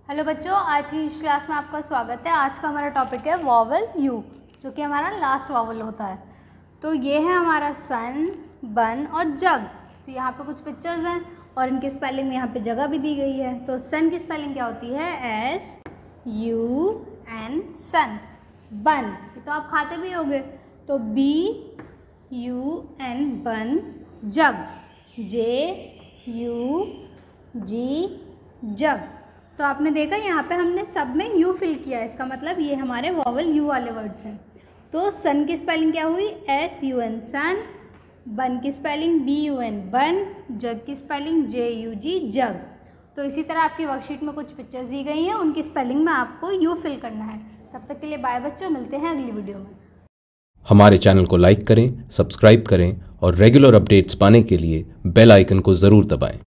Hello बच्चों, आज की इस क्लास में आपका स्वागत है। आज का हमारा टॉपिक है वॉवल यू, जो कि हमारा लास्ट वॉवल होता है। तो ये है हमारा सन, बन और जग। तो यहाँ पे कुछ पिक्चर्स हैं और इनकी स्पेलिंग में यहाँ पे जगह भी दी गई है। तो सन की स्पेलिंग क्या होती है? SUN, सन। बन तो आप खाते भी होगे, तो BUN, बन। जग, JUG, जग। तो आपने देखा यहाँ पे हमने सब में यू फिल किया है, इसका मतलब ये हमारे वॉवल यू वाले वर्ड्स हैं। तो सन की स्पेलिंग क्या हुई? SUN, सन। बन की स्पेलिंग BUN, बन। जग की स्पेलिंग JUG, जग। तो इसी तरह आपकी वर्कशीट में कुछ पिक्चर्स दी गई हैं, उनकी स्पेलिंग में आपको यू फिल करना है। तब तक के लिए बाय बच्चों, मिलते हैं अगली वीडियो में। हमारे चैनल को लाइक करें, सब्सक्राइब करें और रेगुलर अपडेट्स पाने के लिए बेल आइकन को ज़रूर दबाएं।